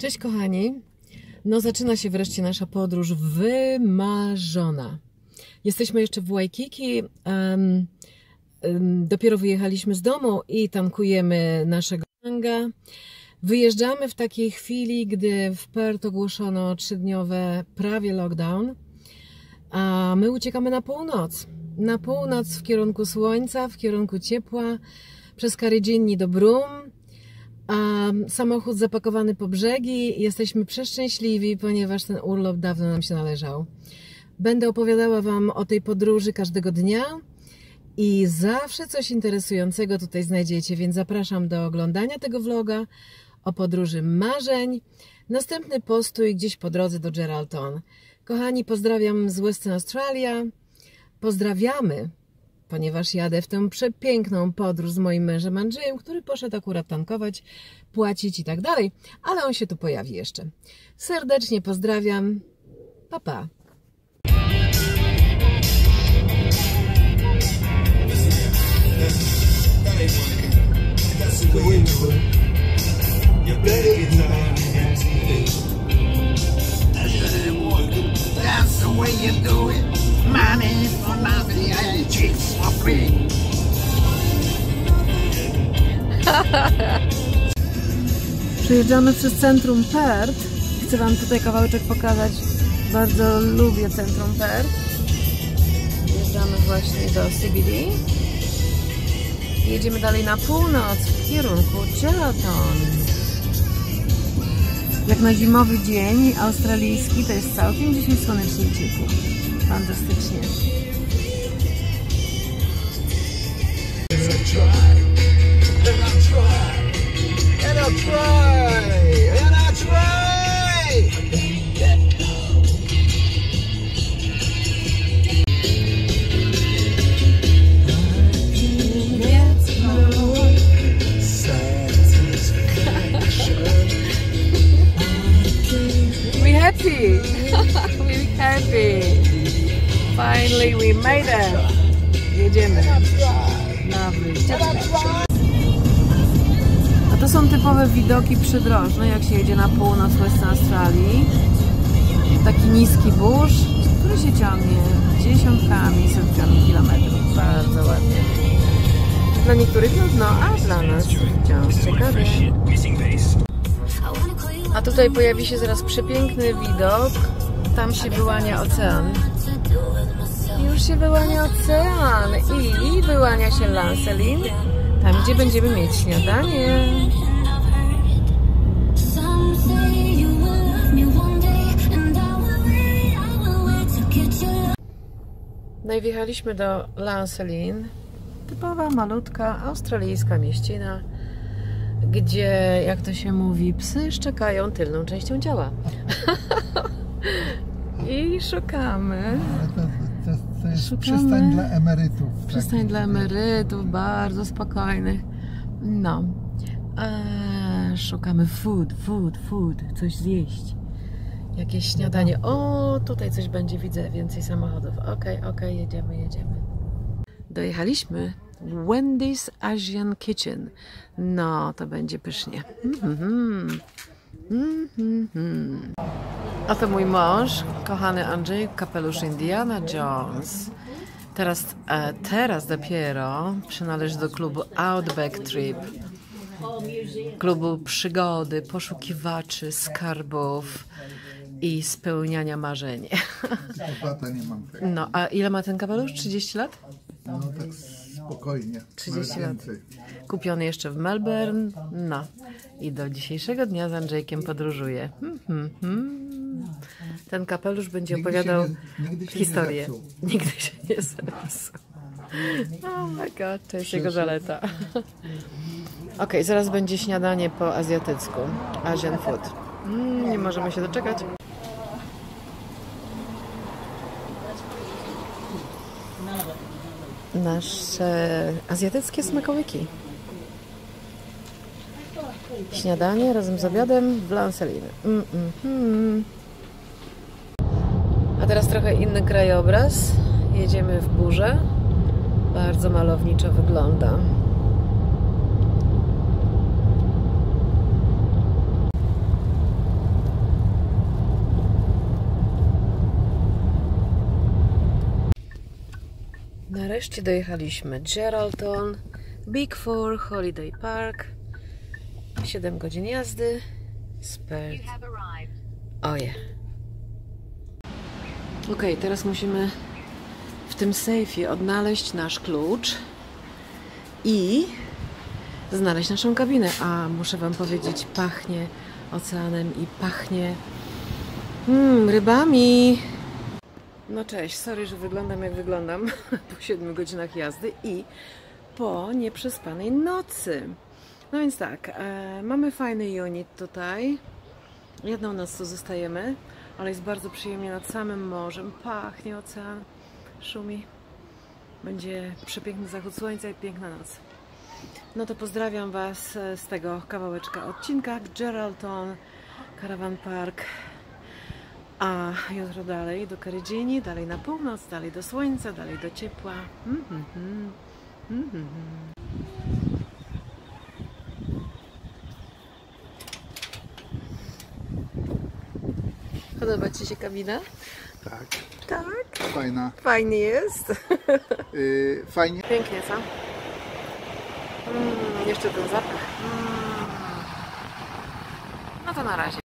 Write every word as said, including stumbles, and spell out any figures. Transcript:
Cześć kochani, no zaczyna się wreszcie nasza podróż wymarzona. Jesteśmy jeszcze w Waikiki, um, um, dopiero wyjechaliśmy z domu i tankujemy naszego tanga. Wyjeżdżamy w takiej chwili, gdy w Perth ogłoszono trzydniowe prawie lockdown, a my uciekamy na północ. Na północ w kierunku słońca, w kierunku ciepła, przez Karijini do Broome. A samochód zapakowany po brzegi. Jesteśmy przeszczęśliwi, ponieważ ten urlop dawno nam się należał. Będę opowiadała Wam o tej podróży każdego dnia i zawsze coś interesującego tutaj znajdziecie, więc zapraszam do oglądania tego vloga o podróży marzeń. Następny postój gdzieś po drodze do Geraldton. Kochani, pozdrawiam z Western Australia. Pozdrawiamy, ponieważ jadę w tę przepiękną podróż z moim mężem Andrzejem, który poszedł akurat tankować, płacić i tak dalej, ale on się tu pojawi jeszcze. Serdecznie pozdrawiam. Pa, pa. That's the way you do it. Money for nothing and chicks for free. Przejeżdżamy przez centrum Perth. Chcę Wam tutaj kawałeczek pokazać. Bardzo lubię centrum Perth. Jeżdżamy właśnie do C B D. Jedziemy dalej na północ w kierunku Geraldton. Jak na zimowy dzień australijski to jest całkiem dzisiaj słonecznie i ciepło. Fantastycznie. We happy. We happy. Finally we made it. Jedziemy na wycieczkę. A to są typowe widoki przydrożne, jak się jedzie na północ Western Australii. Taki niski burz, który się ciągnie dziesiątkami, setkami kilometrów. Bardzo ładnie. Dla niektórych nudno, a dla nas wciąż ciekawie. A tutaj pojawi się zaraz przepiękny widok. Tam się wyłania ocean. Już się wyłania ocean i wyłania się Lancelin, tam gdzie będziemy mieć śniadanie. No i wjechaliśmy do Lancelin, typowa malutka australijska mieścina, gdzie, jak to się mówi, psy szczekają tylną częścią ciała. I szukamy. To jest, to jest Szukamy. przystań dla emerytów. Przystań tak, dla emerytów, bardzo spokojnych. No. Eee, szukamy food, food, food, coś zjeść. Jakieś śniadanie. O, tutaj coś będzie, widzę, więcej samochodów. Okej, okay, okej, okay, jedziemy, jedziemy. Dojechaliśmy. Wendy's Asian Kitchen. No, to będzie pysznie. Mm-hmm. Mm-hmm. A to mój mąż, kochany Andrzej, kapelusz Indiana Jones. Teraz, e, teraz dopiero przynależy do klubu Outback Trip. Klubu przygody, poszukiwaczy, skarbów i spełniania marzeń. Lata nie mam tego. No, a ile ma ten kapelusz? trzydzieści lat? No tak spokojnie. trzydzieści lat. Kupiony jeszcze w Melbourne. No. I do dzisiejszego dnia z Andrzejkiem podróżuję. Hmm, hmm, hmm. Ten kapelusz będzie nigdy opowiadał nie, nigdy historię. Nie nigdy się nie zepsuł. Oh my god, to jest jego zaleta. Ok, zaraz będzie śniadanie po azjatycku. Asian food. Mm, nie możemy się doczekać. Nasze azjatyckie smakołyki. Śniadanie razem z obiadem w Lancelin. Mm, mm, mm. A teraz trochę inny krajobraz. Jedziemy w burzę. Bardzo malowniczo wygląda. wreszcie dojechaliśmy. Geraldton, Big Four, Holiday Park. siedem godzin jazdy. Spert. Oje. Ok, teraz musimy w tym sejfie odnaleźć nasz klucz i znaleźć naszą kabinę. A muszę wam powiedzieć, pachnie oceanem i pachnie mm, rybami. No cześć, sorry, że wyglądam jak wyglądam po siedmiu godzinach jazdy i po nieprzespanej nocy. No więc tak, e, mamy fajny unit tutaj. Jedną noc tu zostajemy, ale jest bardzo przyjemnie nad samym morzem. Pachnie ocean, szumi. Będzie przepiękny zachód słońca i piękna noc. No to pozdrawiam Was z tego kawałeczka odcinka. Geraldton, Caravan Park. A jutro dalej do Carigini, dalej na północ, dalej do słońca, dalej do ciepła. Mm -hmm. Mm -hmm. Podoba Ci się kabina? Tak. Tak. Fajna. Fajnie jest. Yy, fajnie. Pięknie, co? Mm, jeszcze ten zapach. Mm. No to na razie.